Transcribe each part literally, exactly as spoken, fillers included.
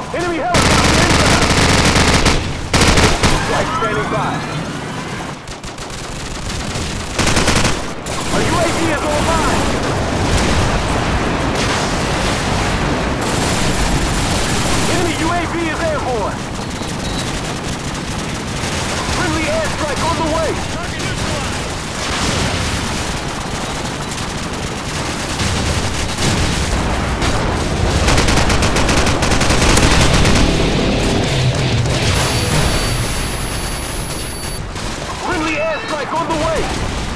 Enemy helicopter inbound! Flight standing by. Our U A V is online! Enemy U A V is airborne! Friendly airstrike on the way! Target neutralized! Friendly airstrike on the way!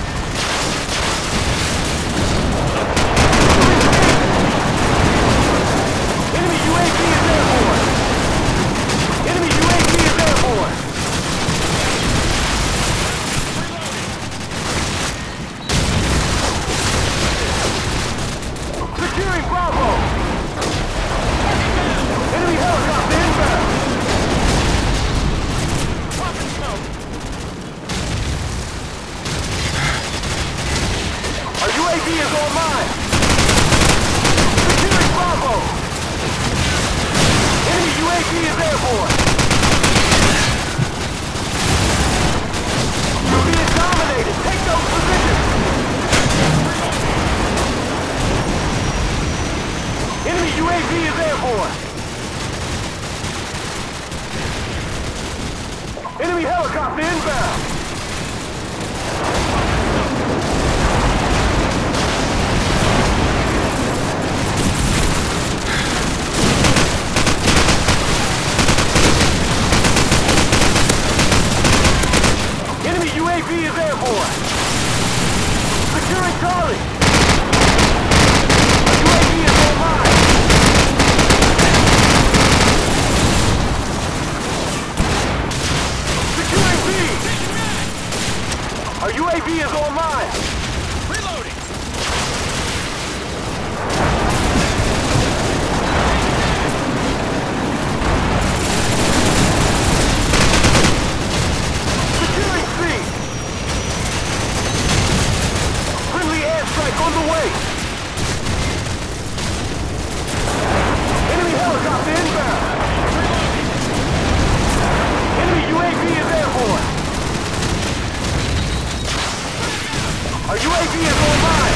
Enemy U A V is airborne! Enemy U A V is airborne! Securing Bravo! Enemy helicopter inbound! Popping smoke! Our U A V is online! Securing Bravo! Enemy U A V is airborne! You're being dominated! Take those positions! Enemy U A V is airborne! Enemy helicopter inbound! Enemy U A V is airborne! Securing Charlie! Our U A V is online! Securing B! Our U A V is online! Reloading! Securing C! Friendly airstrike on the way! Enemy helicopter inbound! Enemy U A V is airborne! Our U A V is online!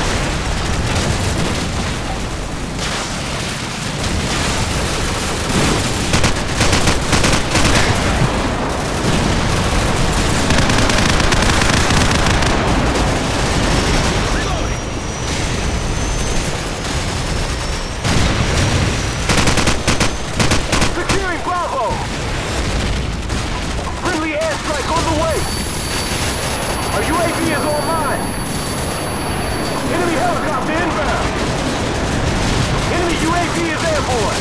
Securing Bravo! Friendly airstrike on the way! Our U A V is online! Enemy helicopter inbound! Enemy U A V is airborne!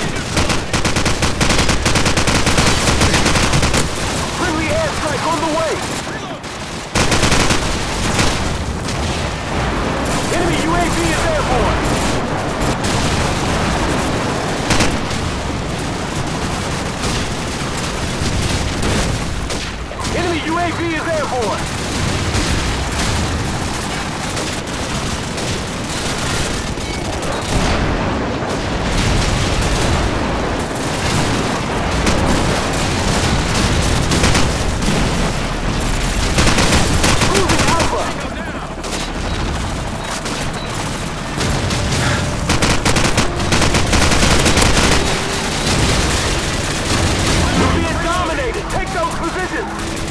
Friendly airstrike on the way! Enemy U A V is airborne! Enemy U A V is airborne! Losing Alpha! You're being dominated! Take those positions!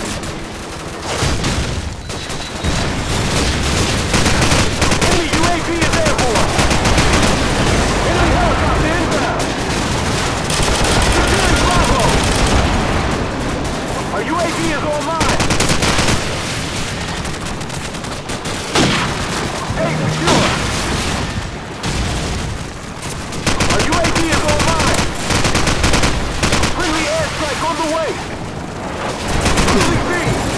Enemy U A V is airborne! Enemy helicopter inbound! Securing Bravo! Our U A V is online! Stay secure! Our U A V is online! Friendly airstrike on the way! Losing B!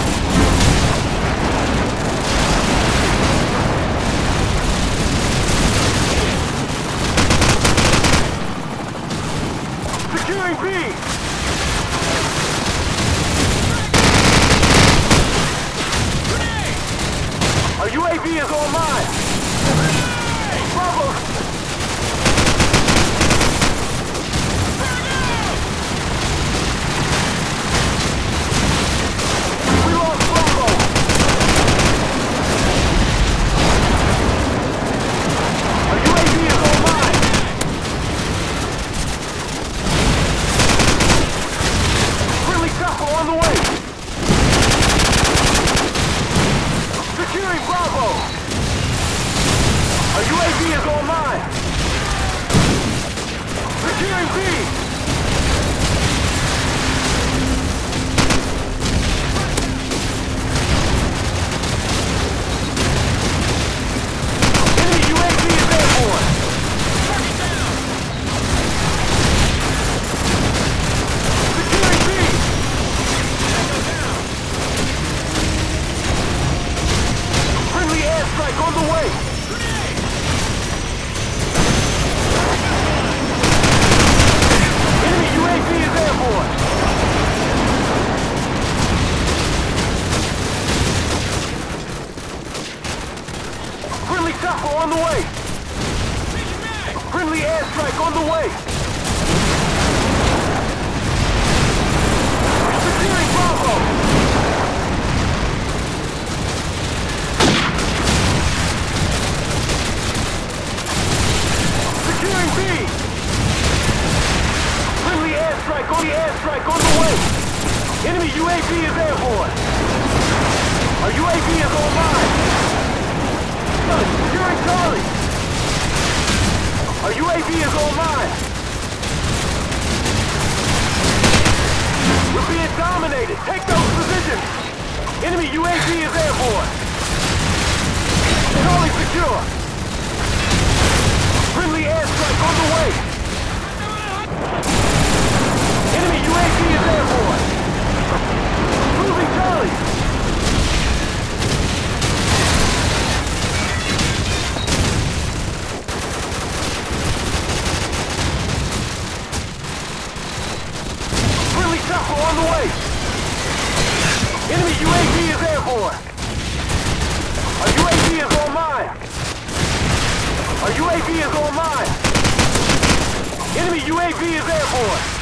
Securing B! Our U A V is online! Bravo! Enemy U A V is airborne. Target down! Securing B. Tango down! Friendly airstrike on the way. Grenade! Enemy U A V is airborne. Friendly chopper on the way. Changing mag! Friendly airstrike on the way. Securing Bravo. Securing B. Friendly airstrike on the airstrike on the way. Enemy U A V is airborne. Our U A V is online. Securing Charlie. Our U A V is online. We're being dominated. Take those positions. Enemy U A V is airborne. Charlie secure. Friendly airstrike on the way. Enemy U A V is airborne. Losing Charlie. Friendly chopper on the way. Enemy U A V is airborne. Our U A V is online. Our U A V is online. Enemy U A V is airborne.